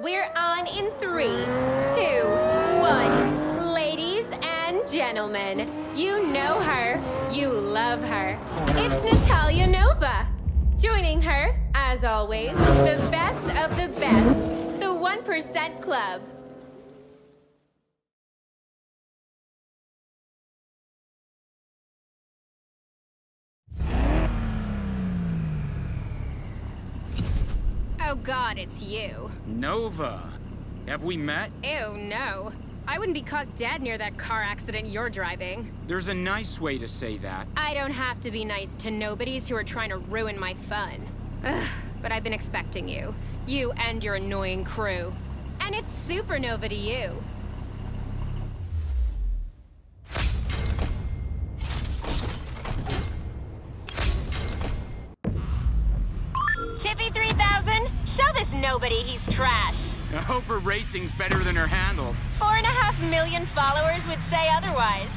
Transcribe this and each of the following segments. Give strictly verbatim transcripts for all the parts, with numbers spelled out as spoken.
We're on in three, two, one. Ladies and gentlemen, you know her, you love her. It's Natalia Nova. Joining her, as always, the best of the best, the one percent Club. Oh God, it's you. Nova. Have we met? Ew, no. I wouldn't be caught dead near that car accident you're driving. There's a nice way to say that. I don't have to be nice to nobodies who are trying to ruin my fun. Ugh, but I've been expecting you. You and your annoying crew. And it's supernova to you. Tippy three thousand, show this nobody he's trash. I hope her racing's better than her handle. Four and a half million followers would say otherwise.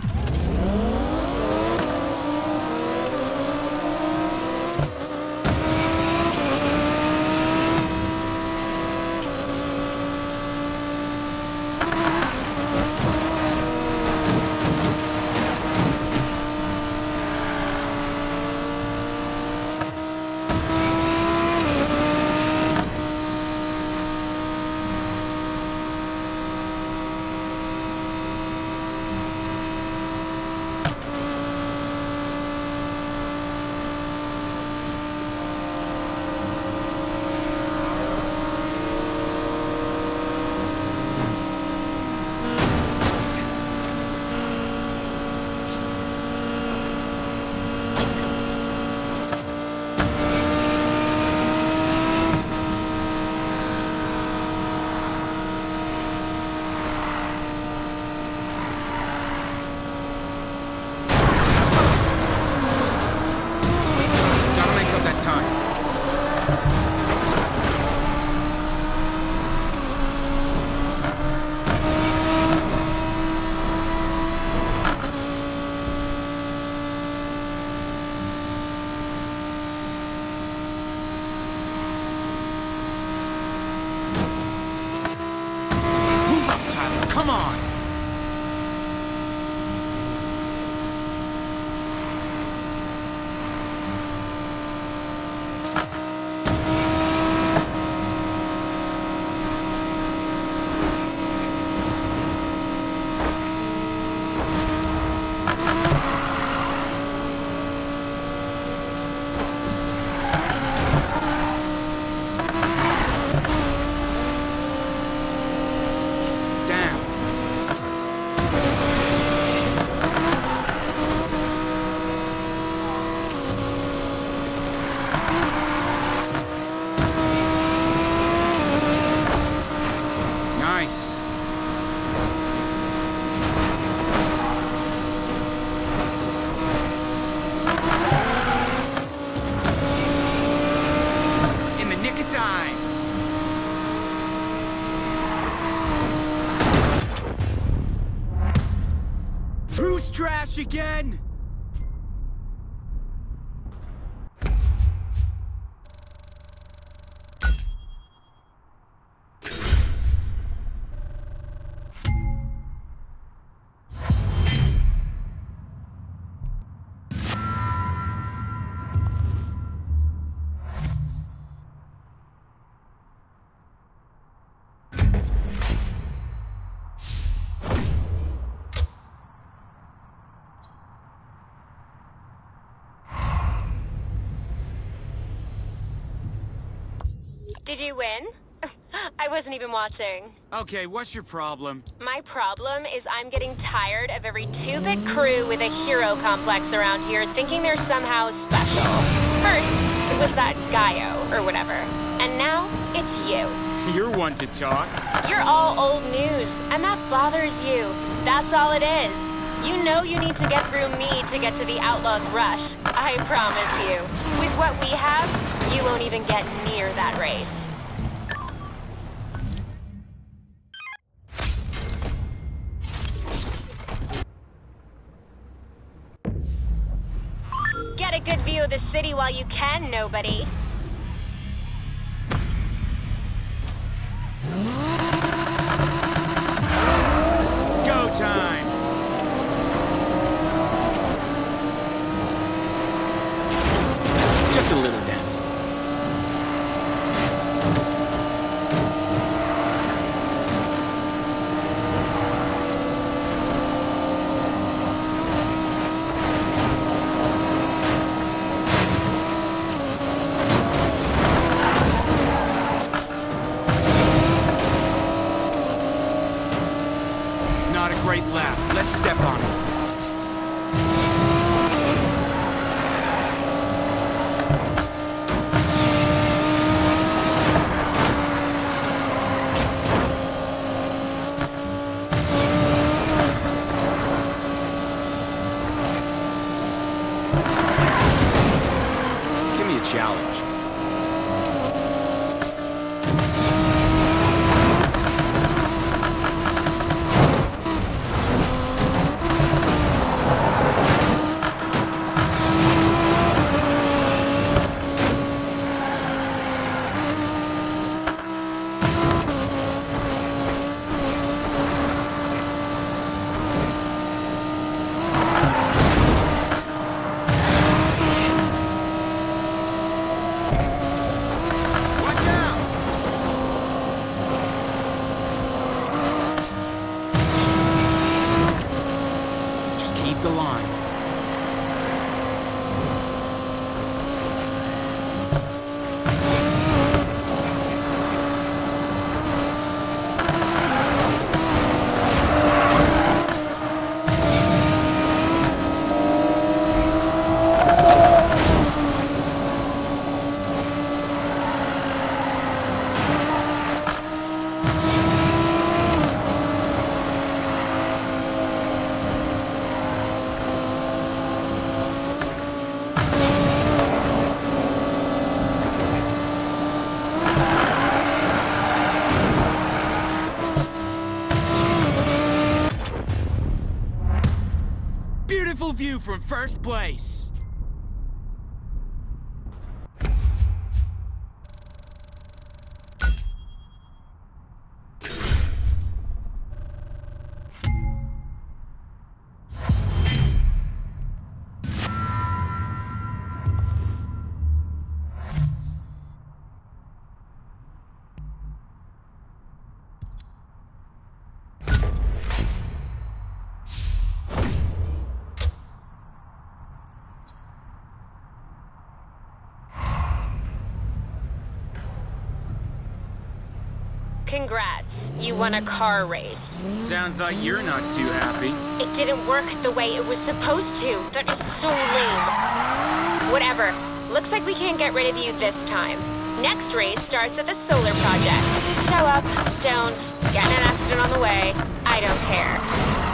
Come on! Who's trash again? Did you win? I wasn't even watching. Okay, what's your problem? My problem is I'm getting tired of every two-bit crew with a hero complex around here thinking they're somehow special. First, it was that Gaio, or whatever. And now, it's you. You're one to talk. You're all old news, and that bothers you. That's all it is. You know you need to get through me to get to the Outlaws Rush. I promise you. With what we have, you won't even get near that race. Get a good view of the city while you can, nobody. Go time! Just a little dent. Not a great lap. Let's step on it. Give me a challenge. The line. Beautiful view from first place. Congrats, you won a car race. Sounds like you're not too happy. It didn't work the way it was supposed to. That is so lame. Whatever. Looks like we can't get rid of you this time. Next race starts at the solar project. Show up, don't, get in an accident on the way. I don't care.